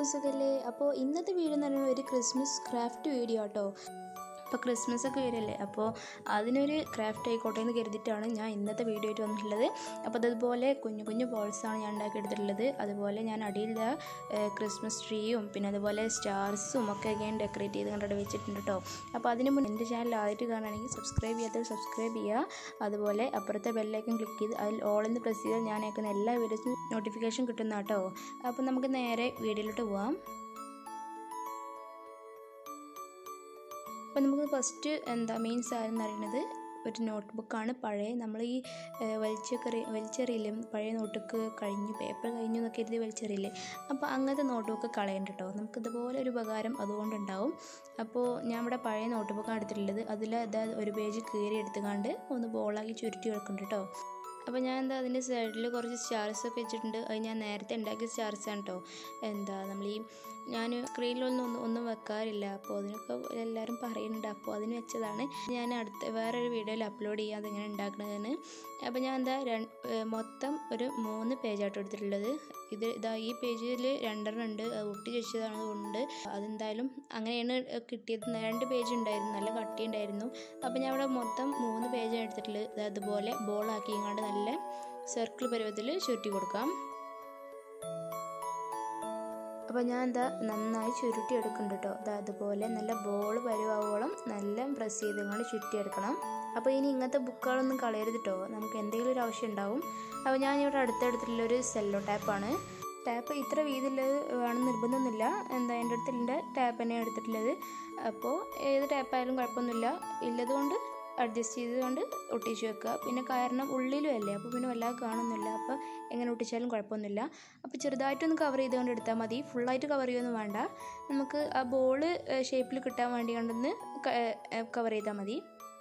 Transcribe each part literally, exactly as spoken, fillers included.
എല്ലാവർക്കും സുഖല്ലേ? അപ്പോൾ ഇന്നത്തെ വീഡിയോ എന്ന് പറയുന്നത് ഒരു ക്രിസ്മസ് ക്രാഫ്റ്റ് വീഡിയോ ആട്ടോ. അപ്പോൾ ക്രിസ്മസ് ഒക്കെ വരല്ലേ, അപ്പോൾ അതിനൊരു ക്രാഫ്റ്റ് ആയിക്കോട്ടെ എന്ന് കരുതിയിട്ടാണ് ഞാൻ ഇന്നത്തെ വീഡിയോ ആയിട്ട് വന്നിട്ടുള്ളത്. അപ്പോൾ അതുപോലെ കുഞ്ഞു കുഞ്ഞു ബോൾസാണ് ഞാൻ ഉണ്ടാക്കിയെടുത്തിട്ടുള്ളത്. അതുപോലെ ഞാൻ അടിയിൽ ക്രിസ്മസ് ട്രീയും പിന്നെ അതുപോലെ സ്റ്റാർസും ഒക്കെ ഞാൻ ഡെക്കറേറ്റ് ചെയ്ത് കണ്ടിട്ട് വെച്ചിട്ടുണ്ട് കേട്ടോ. അപ്പോൾ അതിന് മുന്നേ എൻ്റെ ചാനൽ ആദ്യമായിട്ട് കാണുകയാണെങ്കിൽ സബ്സ്ക്രൈബ് ചെയ്യാത്തവർ സബ്സ്ക്രൈബ് ചെയ്യുക. അതുപോലെ അപ്പുറത്തെ ബെല്ലൈക്കൺ ക്ലിക്ക് ചെയ്ത് അതിൽ ഓൾ എന്ന് പ്രസ് ചെയ്താൽ ഞാൻ അയക്കുന്ന എല്ലാ വീഡിയോസും നോട്ടിഫിക്കേഷൻ കിട്ടുന്ന കേട്ടോ. അപ്പോൾ നമുക്ക് നേരെ വീഡിയോയിലോട്ട് പോവാം. അപ്പോൾ നമുക്ക് ഫസ്റ്റ് എന്താ മെയിൻ സാധനം എന്ന് പറയുന്നത് ഒരു നോട്ട് ബുക്കാണ്. പഴയ നമ്മൾ ഈ വലിച്ചെറി വലിച്ചെറിയില്ലേ, പഴയ നോട്ടുക്ക് കഴിഞ്ഞു, പേപ്പർ കഴിഞ്ഞു എന്നൊക്കെ എഴുതി വലിച്ചെറിയില്ലേ, അപ്പോൾ അങ്ങനത്തെ നോട്ട് ബുക്ക് കളയണ്ട കേട്ടോ. നമുക്കിതുപോലെ ഒരു ഉപകാരം അതുകൊണ്ടുണ്ടാവും. അപ്പോൾ ഞാൻ ഇവിടെ പഴയ നോട്ട് ബുക്കാണ് എടുത്തിട്ടുള്ളത്. അതിൽ അതായത് ഒരു പേജ് കീറി എടുത്തുകൊണ്ട് ഒന്ന് ബോളാക്കി ചുരുട്ടി വെക്കുന്നുണ്ട് കേട്ടോ. അപ്പോൾ ഞാൻ എന്താ അതിൻ്റെ സൈഡിൽ കുറച്ച് സ്റ്റാർസൊക്കെ വെച്ചിട്ടുണ്ട്. അത് ഞാൻ നേരത്തെ ഉണ്ടാക്കിയ സ്റ്റാർസാണ് കേട്ടോ. എന്താ നമ്മൾ ഈ ഞാൻ സ്ക്രീനിലൊന്നും ഒന്നും ഒന്നും വെക്കാറില്ല, അപ്പോൾ അതിനൊക്കെ എല്ലാവരും പറയുന്നുണ്ട്, അപ്പോൾ അതിന് വെച്ചതാണ്. ഞാൻ അടുത്ത വേറൊരു വീഡിയോയിൽ അപ്ലോഡ് ചെയ്യാം അതെങ്ങനെ ഉണ്ടാക്കണതെന്ന്. അപ്പോൾ ഞാൻ എന്താ മൊത്തം ഒരു മൂന്ന് പേജായിട്ട് എടുത്തിട്ടുള്ളത്. ഇത് ഇതാ ഈ പേജിൽ രണ്ടെണ്ണം ഉണ്ട്, അത് ഒട്ടി വെച്ചതാണ് കൊണ്ട് അതെന്തായാലും അങ്ങനെയാണ് കിട്ടിയത്. രണ്ട് പേജ് ഉണ്ടായിരുന്നു, നല്ല കട്ടി ഉണ്ടായിരുന്നു. അപ്പോൾ ഞാൻ ഇവിടെ മൊത്തം മൂന്ന് പേജാണ് എടുത്തിട്ടുള്ളത്. അതുപോലെ ബോളാക്കി ഇങ്ങാണ്ട് നല്ല സർക്കിൾ പരുവത്തിൽ ചുരുട്ടി കൊടുക്കാം. അപ്പോൾ ഞാൻ എന്താ നന്നായി ചുരുട്ടി എടുക്കുന്നുണ്ട് കേട്ടോ. അത് അതുപോലെ നല്ല ബോൾ പരുവാവോളം നല്ല പ്രസ് ചെയ്തുകൊണ്ട് ചുരുട്ടിയെടുക്കണം. അപ്പോൾ ഇനി ഇങ്ങനത്തെ ബുക്കുകളൊന്നും കളയരുത് കേട്ടോ, നമുക്ക് എന്തെങ്കിലും ഒരു ആവശ്യം ഉണ്ടാവും. അപ്പോൾ ഞാനിവിടെ അടുത്തെടുത്തിട്ടുള്ളൊരു സെല്ലോ ടാപ്പാണ്. ടാപ്പ് ഇത്ര വീതിയുള്ളത് വേണം നിർബന്ധമൊന്നുമില്ല. എന്താ എൻ്റെ അടുത്തുള്ള ടാപ്പ് തന്നെയാണ് എടുത്തിട്ടുള്ളത്. അപ്പോൾ ഏത് ടാപ്പായാലും കുഴപ്പമൊന്നുമില്ല, ഇല്ലതുകൊണ്ട് അഡ്ജസ്റ്റ് ചെയ്തുകൊണ്ട് ഒട്ടിച്ച് വെക്കുക. പിന്നെ കാരണം ഉള്ളിലും അല്ലേ, അപ്പോൾ പിന്നെ വല്ലാതെ കാണുന്നില്ല, അപ്പോൾ എങ്ങനെ ഒട്ടിച്ചാലും കുഴപ്പമൊന്നുമില്ല. അപ്പോൾ ചെറുതായിട്ടൊന്ന് കവർ ചെയ്തുകൊണ്ട് എടുത്താൽ മതി, ഫുള്ളായിട്ട് കവർ ചെയ്യുകയൊന്നും വേണ്ട. നമുക്ക് ആ ബോള് ഷേപ്പിൽ കിട്ടാൻ വേണ്ടി കൊണ്ടൊന്ന് കവർ ചെയ്താൽ മതി.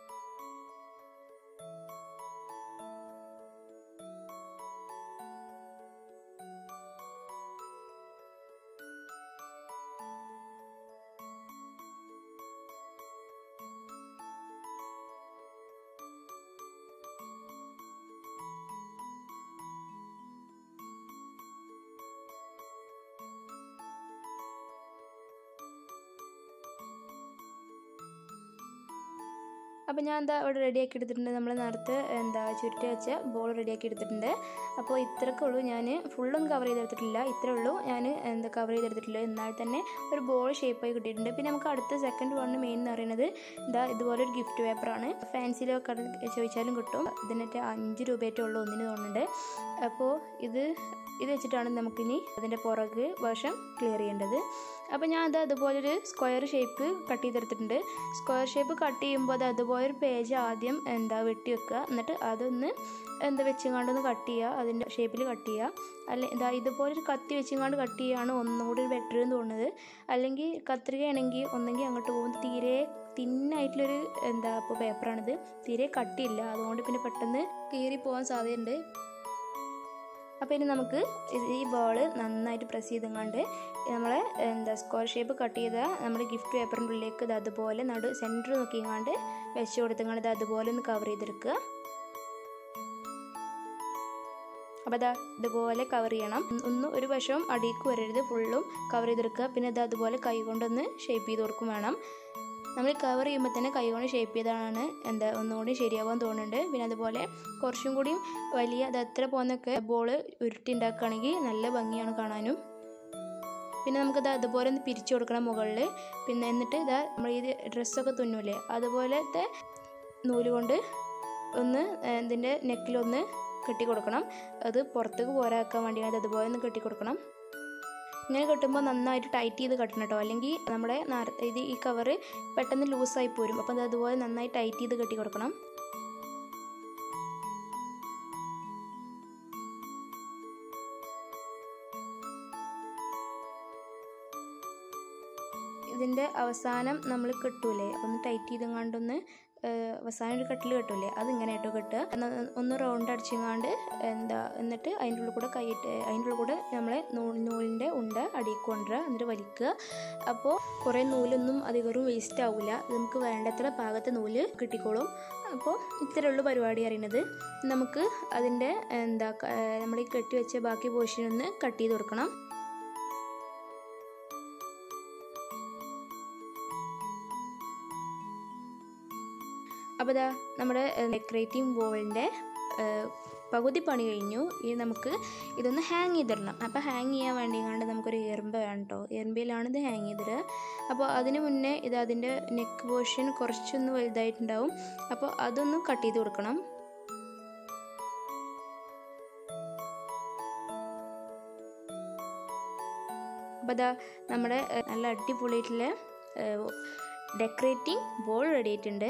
അപ്പോൾ ഞാൻ എന്താ ഇവിടെ റെഡിയാക്കി എടുത്തിട്ടുണ്ട്. നമ്മൾ നേരത്തെ എന്താ ചുരുട്ടി വെച്ച ബോൾ റെഡിയാക്കി എടുത്തിട്ടുണ്ട്. അപ്പോൾ ഇത്രയൊക്കെ ഉള്ളൂ, ഞാൻ ഫുള്ളൊന്നും കവർ ചെയ്തെടുത്തിട്ടില്ല, ഇത്രേ ഉള്ളൂ ഞാൻ എന്താ കവർ ചെയ്തെടുത്തിട്ടില്ല. എന്നാൽ തന്നെ ഒരു ബോൾ ഷേപ്പായി കിട്ടിയിട്ടുണ്ട്. പിന്നെ നമുക്ക് അടുത്ത സെക്കൻഡ് വൺ മെയിൻ എന്ന് പറയുന്നത് എന്താ ഇതുപോലെ ഒരു ഗിഫ്റ്റ് പേപ്പറാണ്. ഫാൻസിയിലൊക്കെ ചോദിച്ചാലും കിട്ടും. ഇതിനൊക്കെ അഞ്ച് രൂപയായിട്ടേ ഉള്ളൂ ഒന്നിന് തോന്നുന്നുണ്ട്. അപ്പോൾ ഇത് ഇത് വെച്ചിട്ടാണ് നമുക്കിനി അതിൻ്റെ പുറക് വശം ക്ലിയർ ചെയ്യേണ്ടത്. അപ്പോൾ ഞാൻ അത് അതുപോലൊരു സ്ക്വയർ ഷേപ്പ് കട്ട് ചെയ്തെടുത്തിട്ടുണ്ട്. സ്ക്വയർ ഷേപ്പ് കട്ട് ചെയ്യുമ്പോൾ അത് അതുപോലൊരു പേജ് ആദ്യം എന്താ വെട്ടി വെക്കുക, എന്നിട്ട് അതൊന്ന് എന്താ വെച്ചിങ്ങാണ്ടൊന്ന് കട്ട് ചെയ്യുക, അതിൻ്റെ ഷേപ്പിൽ കട്ട് ചെയ്യുക. അല്ലെ എന്താ ഇതുപോലൊരു കത്തി വെച്ചിങ്ങാണ്ട് കട്ട് ചെയ്യുകയാണ് ഒന്നുകൂടി ബെറ്റർ എന്ന് തോന്നുന്നത്. അല്ലെങ്കിൽ കത്രികയാണെങ്കിൽ ഒന്നെങ്കിൽ അങ്ങോട്ട് പോകുമ്പോൾ തീരെ തിന്നായിട്ടുള്ളൊരു എന്താ ഇപ്പോൾ പേപ്പറാണിത്, തീരെ കട്ടിയില്ല, അതുകൊണ്ട് പിന്നെ പെട്ടെന്ന് കീറി പോകാൻ സാധ്യതയുണ്ട്. അപ്പോൾ ഇനി നമുക്ക് ഈ ബോൾ നന്നായിട്ട് പ്രസ് ചെയ്തെങ്ങാണ്ട് നമ്മളെ എന്താ സ്ക്വയർ ഷേപ്പ് കട്ട് ചെയ്ത നമ്മുടെ ഗിഫ്റ്റ് പേപ്പറിൻ്റെ ഉള്ളിലേക്ക് ഇത് അതുപോലെ നടു സെൻറ്റർ നോക്കിങ്ങാണ്ട് വെച്ച് കൊടുത്തങ്ങാണ്ട് ഇത് അതുപോലെ ഒന്ന് കവർ ചെയ്തെടുക്കുക. അപ്പോൾ അതാ ഇതുപോലെ കവർ ചെയ്യണം, ഒന്നും ഒരു വശവും അടിക്ക് വരരുത്, ഫുള്ളും കവർ ചെയ്തെടുക്കുക. പിന്നെ ഇത് അതുപോലെ കൈ കൊണ്ടൊന്ന് ഷേപ്പ് ചെയ്ത് കൊടുക്കും വേണം. നമ്മൾ കവർ ചെയ്യുമ്പോൾ തന്നെ കൈ കൊണ്ട് ഷേപ്പ് ചെയ്താണ് എന്താ ഒന്നുകൂടി ശരിയാവാൻ തോന്നുന്നുണ്ട്. പിന്നെ അതുപോലെ കുറച്ചും കൂടിയും വലിയ അത് എത്ര പോകുന്നൊക്കെ ബോൾ ഉരുട്ടി ഉണ്ടാക്കുകയാണെങ്കിൽ നല്ല ഭംഗിയാണ് കാണാനും. പിന്നെ നമുക്കത് അതുപോലെ ഒന്ന് പിരിച്ചു കൊടുക്കണം മുകളിൽ. പിന്നെ എന്നിട്ട് ഇതാ നമ്മൾ ഈ ഡ്രസ്സൊക്കെ തുന്നൂലേ, അതുപോലത്തെ നൂല് കൊണ്ട് ഒന്ന് ഇതിൻ്റെ നെക്കിലൊന്ന് കെട്ടി കൊടുക്കണം. അത് പുറത്തേക്ക് പോരാക്കാൻ വേണ്ടിയാണ് അതുപോലെ ഒന്ന് കെട്ടി കൊടുക്കണം. ഇങ്ങനെ കെട്ടുമ്പോൾ നന്നായിട്ട് ടൈറ്റ് ചെയ്ത് കെട്ടണം കേട്ടോ, അല്ലെങ്കിൽ നമ്മുടെ ഇത് ഈ കവറ് പെട്ടെന്ന് ലൂസായി പോരും. അപ്പോൾ അത് അതുപോലെ നന്നായി ടൈറ്റ് ചെയ്ത് കെട്ടി കൊടുക്കണം. ഇതിൻ്റെ അവസാനം നമ്മൾ കെട്ടൂലേ, ഒന്ന് ടൈറ്റ് ചെയ്തെങ്ങാണ്ടൊന്ന് അവസാനം ഒരു കെട്ടിൽ കെട്ടൂലേ, അതിങ്ങനെ ആയിട്ടോ കെട്ടുക. ഒന്ന് റൗണ്ട് അടിച്ചെങ്ങാണ്ട് എന്താ എന്നിട്ട് അതിൻ്റെ ഉള്ളിൽ കൂടെ കൈയിട്ട് അതിൻ്റെ ഉള്ളിൽ കൂടെ നമ്മളെ നൂലിൻ്റെ ഉണ്ട അടിയിൽ കൊണ്ടുവരിക, എന്നിട്ട് വലിക്കുക. അപ്പോൾ കുറേ നൂലൊന്നും അധികവും വേസ്റ്റ് ആവില്ല, നമുക്ക് വേണ്ടത്ര പാകത്തെ നൂല് കിട്ടിക്കോളും. അപ്പോൾ ഇത്രയുള്ള പരിപാടി അറിയുന്നത്. നമുക്ക് അതിൻ്റെ എന്താ നമ്മൾ ഈ കെട്ടി വെച്ച ബാക്കി പോർഷൻ ഒന്ന് കട്ട് ചെയ്ത് കൊടുക്കണം. അപ്പോൾ ഇതാ നമ്മുടെ ഡെക്കറേറ്റിംഗ് ബോളിൻ്റെ പകുതി പണി കഴിഞ്ഞു. ഇനി നമുക്ക് ഇതൊന്ന് ഹാങ് ചെയ്തിടണം. അപ്പോൾ ഹാങ് ചെയ്യാൻ വേണ്ടി കണ്ട് നമുക്കൊരു എറുമ്പ വേണം കേട്ടോ. എറുമ്പയിലാണ് ഇത് ഹാങ് ചെയ്തിടുക. അപ്പോൾ അതിന് മുന്നേ ഇത് അതിൻ്റെ നെക്ക് പോർഷൻ കുറച്ചൊന്ന് വലുതായിട്ടുണ്ടാവും. അപ്പോൾ അതൊന്ന് കട്ട് ചെയ്ത് കൊടുക്കണം. അപ്പോൾ അതാ നമ്മുടെ നല്ല അടിപൊളിയായിട്ടുള്ള ഡെക്കറേറ്റിംഗ് ബോൾ റെഡി ആയിട്ടുണ്ട്.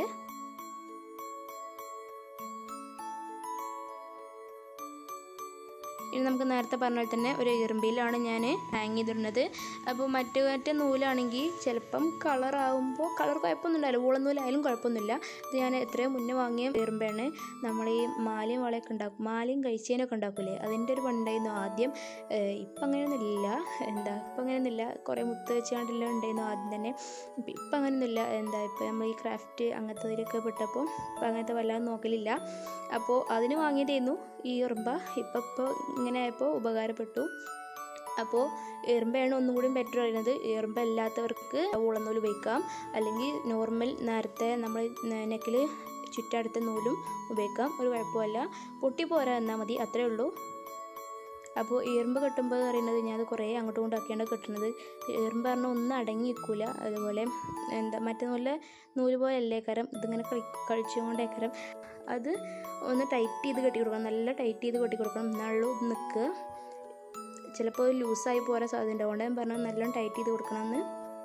ഇനി നമുക്ക് നേരത്തെ പറഞ്ഞ പോലെ തന്നെ ഒരു എറുമ്പിലാണ് ഞാൻ ഹാങ് ചെയ്തിടുന്നത്. അപ്പോൾ മറ്റു മറ്റേ നൂലാണെങ്കിൽ ചിലപ്പം കളറാകുമ്പോൾ കളർ കുഴപ്പമൊന്നും ഉണ്ടാവില്ല, വൂളൻ നൂലായാലും കുഴപ്പമൊന്നുമില്ല. ഇത് ഞാൻ എത്രയോ മുന്നേ വാങ്ങിയ എറുമ്പാണ്. നമ്മൾ ഈ മാലയും വളയൊക്കെ ഉണ്ടാക്കും, മാലയും കഴിച്ചതിനൊക്കെ ഉണ്ടാക്കില്ലേ, അതിൻ്റെ ഒരു പണ്ടായിരുന്നു ആദ്യം. ഇപ്പം അങ്ങനെയൊന്നുമില്ല, എന്താ ഇപ്പം അങ്ങനെയൊന്നുമില്ല, കുറേ മുത്ത് വെച്ചാണ്ടെല്ലാം ഉണ്ടായിരുന്നു ആദ്യം തന്നെ. ഇപ്പം അങ്ങനെയൊന്നുമില്ല. എന്താ ഇപ്പോൾ നമ്മൾ ഈ ക്രാഫ്റ്റ് അങ്ങനത്തെ ഇതിലൊക്കെ പെട്ടപ്പോൾ ഇപ്പം അങ്ങനത്തെ വല്ലാതെ നോക്കലില്ല. അപ്പോൾ അതിന് വാങ്ങിയതായിരുന്നു ഈ എറുമ്പ. ഇപ്പം ഇപ്പോൾ ഇങ്ങനെ ആയപ്പോൾ ഉപകാരപ്പെട്ടു. അപ്പോൾ എറുമ്പയാണ് ഒന്നും കൂടി ബെറ്റർ പറയുന്നത്. എറുമ്പ അല്ലാത്തവർക്ക് ഉളന്നൂല് ഉപയോഗിക്കാം, അല്ലെങ്കിൽ നോർമൽ നേരത്തെ നമ്മൾ നെക്കിൽ ചുറ്റടുത്ത നൂലും ഉപയോഗിക്കാം, ഒരു കുഴപ്പമില്ല. പൊട്ടി പോരാ എന്നാൽ മതി, അത്രേ ഉള്ളൂ. അപ്പോൾ എറുമ്പ് കെട്ടുമ്പോൾ പറയുന്നത് ഞാൻ അത് കുറേ അങ്ങോട്ടും ഇങ്ങോട്ടും ആക്കിയാണ് കെട്ടുന്നത്. എറുമ്പ് പറഞ്ഞാൽ ഒന്നും അടങ്ങി നിൽക്കില്ല. അതുപോലെ എന്താ മറ്റേ നൂല് നൂല് പോലെ അല്ലേക്കരം, ഇതിങ്ങനെ കളി കഴിച്ചുകൊണ്ടേക്കരം. അത് ഒന്ന് ടൈറ്റ് ചെയ്ത് കെട്ടി കൊടുക്കണം, നല്ല ടൈറ്റ് ചെയ്ത് കെട്ടി കൊടുക്കണം, എന്നാലുള്ളൂ നിൽക്കുക. ചിലപ്പോൾ ലൂസായി പോരാൻ സാധ്യത ഉണ്ട്. അതുകൊണ്ട് ഞാൻ പറഞ്ഞത് നല്ലോണം ടൈറ്റ് ചെയ്ത് കൊടുക്കണമെന്ന്.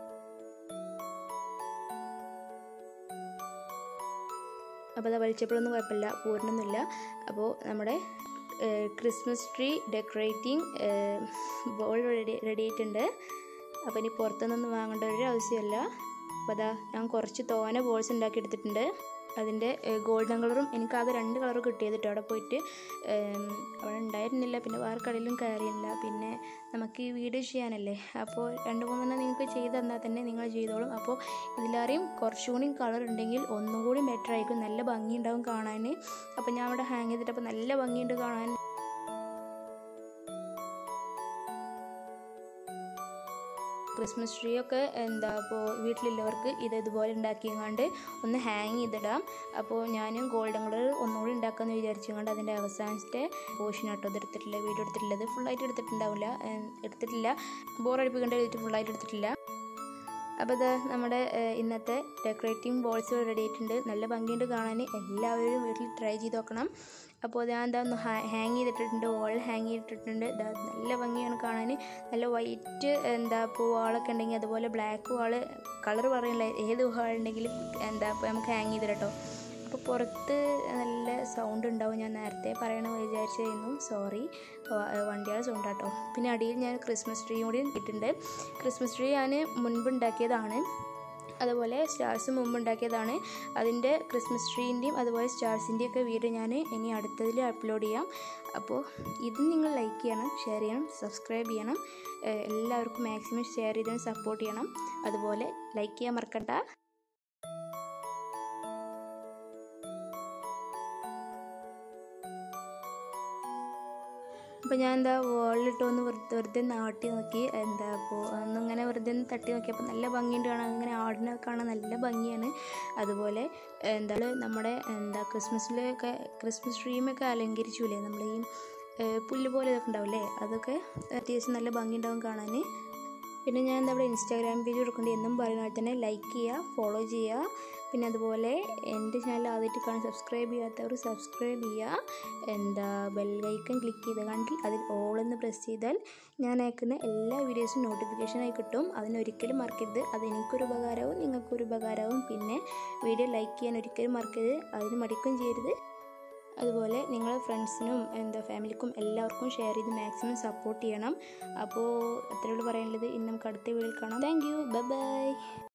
അപ്പോൾ അത് വലിച്ചപ്പോഴൊന്നും കുഴപ്പമില്ല, പൂരണമൊന്നുമില്ല. അപ്പോൾ നമ്മുടെ Christmas tree decorating ball ready ready ആയിട്ടുണ്ട്. അപ്പോൾ ഇനി പുറത്തുനിന്നൊന്നും വാങ്ങേണ്ട ഒരു ആവശ്യമില്ല. അപ്പോൾ അതാ ഞാൻ കുറച്ച് തോനെ ബോൾസ് ഉണ്ടാക്കി എടുത്തിട്ടുണ്ട്. അതിൻ്റെ ഗോൾഡൻ കളറും എനിക്കാകെ രണ്ട് കളറും കിട്ടിയത് കേട്ടോ. അവിടെ പോയിട്ട് അവിടെ ഉണ്ടായിരുന്നില്ല, പിന്നെ വേറെ കടയിലും കയറിയില്ല. പിന്നെ നമുക്ക് ഈ വീഡിയോ ചെയ്യാനല്ലേ, അപ്പോൾ രണ്ട് മൂന്നെണ്ണം നിങ്ങൾക്ക് ചെയ്ത് തന്നാൽ തന്നെ നിങ്ങൾ ചെയ്തോളും. അപ്പോൾ ഇതിലാരെയും കുറച്ചുകൂടി കളർ ഉണ്ടെങ്കിൽ ഒന്നും കൂടി ബെറ്റർ ആയിരിക്കും, നല്ല ഭംഗി ഉണ്ടാവും കാണാൻ. അപ്പോൾ ഞാൻ അവിടെ ഹാങ് ചെയ്തിട്ടപ്പോൾ നല്ല ഭംഗിയുണ്ട് കാണാൻ. ക്രിസ്മസ് ട്രീ ഒക്കെ എന്താ അപ്പോൾ വീട്ടിലുള്ളവർക്ക് ഇത് ഇതുപോലെ ഉണ്ടാക്കിയങ്ങാണ്ട് ഒന്ന് ഹാങ് ചെയ്തിടാം. അപ്പോൾ ഞാനും ഗോൾഡൻ കളർ ഒന്നുകൂടി ഉണ്ടാക്കാമെന്ന് വിചാരിച്ചുകൊണ്ട് അതിൻ്റെ അവസാനത്തെ പോർഷൻ ആട്ടോ ഇത് എടുത്തിട്ടില്ല, വീഡിയോ എടുത്തിട്ടുള്ളത്. ഫുള്ളായിട്ട് എടുത്തിട്ടുണ്ടാവില്ല, എടുത്തിട്ടില്ല ബോറടിപ്പിക്കേണ്ട എഴുതിയിട്ട് ഫുള്ളായിട്ട് എടുത്തിട്ടില്ല. അപ്പോൾ ഇത് നമ്മുടെ ഇന്നത്തെ ഡെക്കറേറ്റിംഗ് ബോൾസ് റെഡി ആയിട്ടുണ്ട്. നല്ല ഭംഗിയുണ്ട് കാണാൻ, എല്ലാവരും വീട്ടിൽ ട്രൈ ചെയ്ത് നോക്കണം. അപ്പോൾ ഞാൻ എന്താ ഒന്ന് ഹാങ് ചെയ്തിട്ടിട്ടുണ്ട്, വാൾ ഹാങ് ചെയ്തിട്ടുണ്ട്. നല്ല ഭംഗിയാണ് കാണാൻ. നല്ല വൈറ്റ് എന്താ ഇപ്പോൾ വാളൊക്കെ ഉണ്ടെങ്കിൽ അതുപോലെ ബ്ലാക്ക് വാള് കളർ പറയില്ല, ഏത് വാളുണ്ടെങ്കിലും എന്താ ഇപ്പോൾ നമുക്ക് ഹാങ് ചെയ്തിട്ട് കേട്ടോ. അപ്പോൾ പുറത്ത് നല്ല സൗണ്ട് ഉണ്ടാവും, ഞാൻ നേരത്തെ പറയണമെന്ന് വിചാരിച്ചായിരുന്നു, സോറി. വണ്ടിയുടെ സൗണ്ട് കേട്ടോ. പിന്നെ അടിയിൽ ഞാൻ ക്രിസ്മസ് ട്രീ കൂടി ഇട്ടിട്ടുണ്ട്. ക്രിസ്മസ് ട്രീ ഞാൻ മുൻപ് ഉണ്ടാക്കിയതാണ്, അതുപോലെ സ്റ്റാർസ് മുമ്പ് ഉണ്ടാക്കിയതാണ്. അതിൻ്റെ ക്രിസ്മസ് ട്രീൻ്റെയും അതുപോലെ സ്റ്റാർസിൻ്റെയും ഒക്കെ വീഡിയോ ഞാൻ ഇനി അടുത്തതിൽ അപ്ലോഡ് ചെയ്യാം. അപ്പോൾ ഇത് നിങ്ങൾ ലൈക്ക് ചെയ്യണം, ഷെയർ ചെയ്യണം, സബ്സ്ക്രൈബ് ചെയ്യണം. എല്ലാവർക്കും മാക്സിമം ഷെയർ ചെയ്ത് സപ്പോർട്ട് ചെയ്യണം. അതുപോലെ ലൈക്ക് ചെയ്യാൻ മറക്കണ്ട. അപ്പോൾ ഞാൻ എന്താ വോളിലിട്ട് ഒന്ന് വെറുതെ വെറുതെ നാട്ടി നോക്കി, എന്താ അപ്പോൾ ഒന്നിങ്ങനെ വെറുതെ ഒന്ന് തട്ടി നോക്കിയപ്പോൾ നല്ല ഭംഗിയുണ്ട് കാണാൻ. അങ്ങനെ ആടിനെ കാണാൻ നല്ല ഭംഗിയാണ്. അതുപോലെ എന്താ നമ്മുടെ എന്താ ക്രിസ്മസിലൊക്കെ ക്രിസ്മസ് ട്രീമൊക്കെ അലങ്കരിച്ചില്ലേ, നമ്മൾ ഈ പുല്ല് പോലെ ഇതൊക്കെ ഉണ്ടാവില്ലേ, അതൊക്കെ അത്യാവശ്യം നല്ല ഭംഗി ഉണ്ടാവും കാണാൻ. പിന്നെ ഞാൻ എന്താ ഇവിടെ ഇൻസ്റ്റാഗ്രാം പേജ് കൊടുക്കേണ്ടി എന്നും പറയുന്ന പോലെ തന്നെ ലൈക്ക് ചെയ്യുക, ഫോളോ ചെയ്യുക. പിന്നെ അതുപോലെ എൻ്റെ ചാനൽ ആദ്യമായിട്ട് കാണാൻ സബ്സ്ക്രൈബ് ചെയ്യാത്തവർ സബ്സ്ക്രൈബ് ചെയ്യുക. എന്താ ബെല്ലൈക്കൺ ക്ലിക്ക് ചെയ്ത് കണ്ടിൽ അതിൽ ഓളെന്ന് പ്രസ് ചെയ്താൽ ഞാൻ അയക്കുന്ന എല്ലാ വീഡിയോസും നോട്ടിഫിക്കേഷനായി കിട്ടും. അതിനൊരിക്കലും മറക്കരുത്, അതെനിക്കൊരു ഉപകാരവും നിങ്ങൾക്കൊരു ഉപകാരവും. പിന്നെ വീഡിയോ ലൈക്ക് ചെയ്യാൻ ഒരിക്കലും മറക്കരുത്, അതിന് മടിക്കും ചെയ്യരുത്. അതുപോലെ നിങ്ങളുടെ ഫ്രണ്ട്സിനും എന്താ ഫാമിലിക്കും എല്ലാവർക്കും ഷെയർ ചെയ്ത് മാക്സിമം സപ്പോർട്ട് ചെയ്യണം. അപ്പോൾ അത്രയുള്ളൂ പറയാനുള്ളത്. ഇനി നമുക്ക് അടുത്ത വീഡിയോയിൽ കാണാം. Thank you, bye by.